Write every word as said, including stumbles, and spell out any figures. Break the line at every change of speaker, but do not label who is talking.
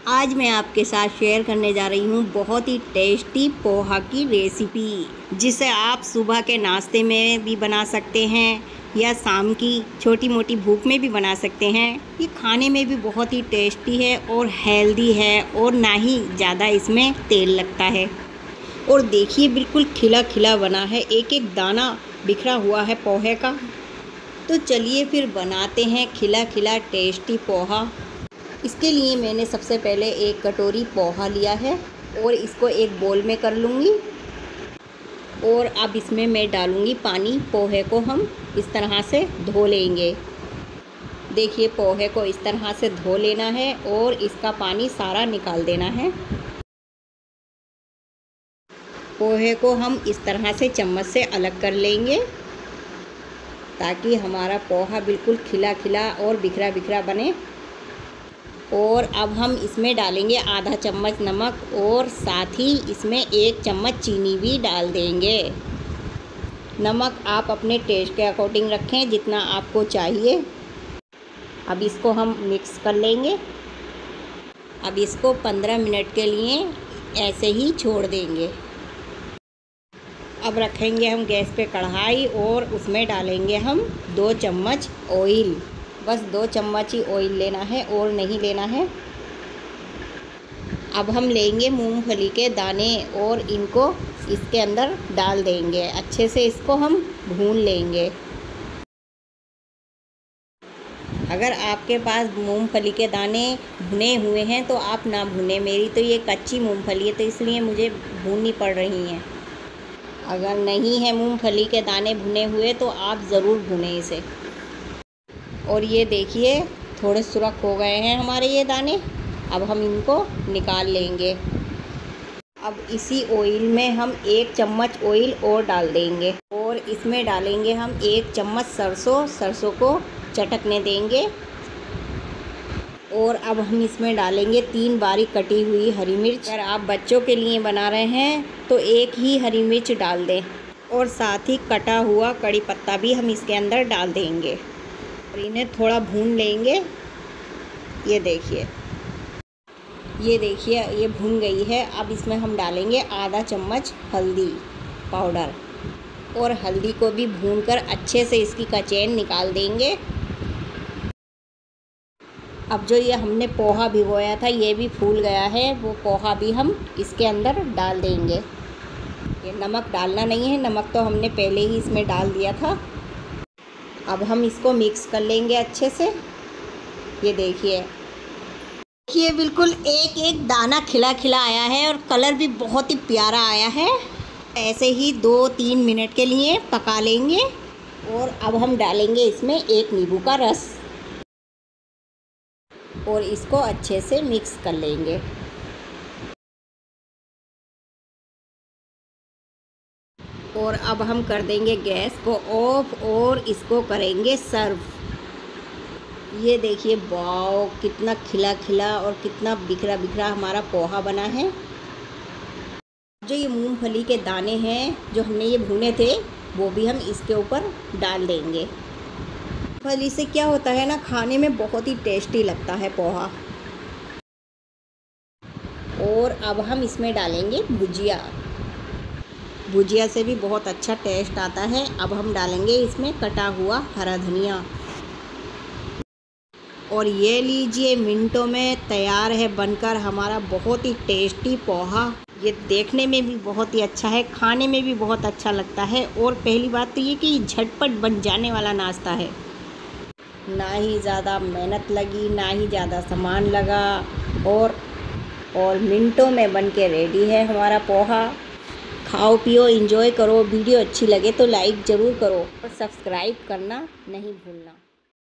आज मैं आपके साथ शेयर करने जा रही हूँ बहुत ही टेस्टी पोहा की रेसिपी, जिसे आप सुबह के नाश्ते में भी बना सकते हैं या शाम की छोटी मोटी भूख में भी बना सकते हैं। ये खाने में भी बहुत ही टेस्टी है और हेल्दी है और ना ही ज़्यादा इसमें तेल लगता है। और देखिए बिल्कुल खिला खिला बना है, एक एक दाना बिखरा हुआ है पोहे का। तो चलिए फिर बनाते हैं खिला खिला टेस्टी पोहा। इसके लिए मैंने सबसे पहले एक कटोरी पोहा लिया है और इसको एक बोल में कर लूँगी। और अब इसमें मैं डालूँगी पानी। पोहे को हम इस तरह से धो लेंगे। देखिए पोहे को इस तरह से धो लेना है और इसका पानी सारा निकाल देना है। पोहे को हम इस तरह से चम्मच से अलग कर लेंगे ताकि हमारा पोहा बिल्कुल खिला खिला और बिखरा बिखरा बने। और अब हम इसमें डालेंगे आधा चम्मच नमक और साथ ही इसमें एक चम्मच चीनी भी डाल देंगे। नमक आप अपने टेस्ट के अकॉर्डिंग रखें जितना आपको चाहिए। अब इसको हम मिक्स कर लेंगे। अब इसको पंद्रह मिनट के लिए ऐसे ही छोड़ देंगे। अब रखेंगे हम गैस पे कढ़ाई और उसमें डालेंगे हम दो चम्मच ऑयल। बस दो चम्मच ही ऑयल लेना है और नहीं लेना है। अब हम लेंगे मूंगफली के दाने और इनको इसके अंदर डाल देंगे। अच्छे से इसको हम भून लेंगे। अगर आपके पास मूंगफली के दाने भुने हुए हैं तो आप ना भुने। मेरी तो ये कच्ची मूंगफली है तो इसलिए मुझे भूननी पड़ रही हैं। अगर नहीं है मूंगफली के दाने भुने हुए तो आप ज़रूर भुनें इसे। और ये देखिए थोड़े सुरख हो गए हैं हमारे ये दाने। अब हम इनको निकाल लेंगे। अब इसी ऑयल में हम एक चम्मच ऑयल और डाल देंगे और इसमें डालेंगे हम एक चम्मच सरसों। सरसों को चटकने देंगे। और अब हम इसमें डालेंगे तीन बारीक कटी हुई हरी मिर्च। अगर आप बच्चों के लिए बना रहे हैं तो एक ही हरी मिर्च डाल दें। और साथ ही कटा हुआ कड़ी पत्ता भी हम इसके अंदर डाल देंगे और इन्हें थोड़ा भून लेंगे। ये देखिए ये देखिए ये भून गई है। अब इसमें हम डालेंगे आधा चम्मच हल्दी पाउडर और हल्दी को भी भूनकर अच्छे से इसकी कचैन निकाल देंगे। अब जो ये हमने पोहा भिगोया था ये भी फूल गया है, वो पोहा भी हम इसके अंदर डाल देंगे। ये नमक डालना नहीं है, नमक तो हमने पहले ही इसमें डाल दिया था। अब हम इसको मिक्स कर लेंगे अच्छे से। ये देखिए देखिए बिल्कुल एक एक दाना खिला खिला आया है और कलर भी बहुत ही प्यारा आया है। ऐसे ही दो तीन मिनट के लिए पका लेंगे। और अब हम डालेंगे इसमें एक नींबू का रस और इसको अच्छे से मिक्स कर लेंगे। और अब हम कर देंगे गैस को ऑफ और इसको करेंगे सर्व। ये देखिए वाओ कितना खिला खिला और कितना बिखरा बिखरा हमारा पोहा बना है। जो ये मूंगफली के दाने हैं जो हमने ये भुने थे वो भी हम इसके ऊपर डाल देंगे। मूंगफली से क्या होता है ना, खाने में बहुत ही टेस्टी लगता है पोहा। और अब हम इसमें डालेंगे भुजिया। भुजिया से भी बहुत अच्छा टेस्ट आता है। अब हम डालेंगे इसमें कटा हुआ हरा धनिया। और ये लीजिए मिनटों में तैयार है बनकर हमारा बहुत ही टेस्टी पोहा। ये देखने में भी बहुत ही अच्छा है, खाने में भी बहुत अच्छा लगता है। और पहली बात तो ये कि ये झटपट बन जाने वाला नाश्ता है। ना ही ज़्यादा मेहनत लगी ना ही ज़्यादा सामान लगा और और मिनटों में बन के रेडी है हमारा पोहा। खाओ पियो एंजॉय करो। वीडियो अच्छी लगे तो लाइक ज़रूर करो और सब्सक्राइब करना नहीं भूलना।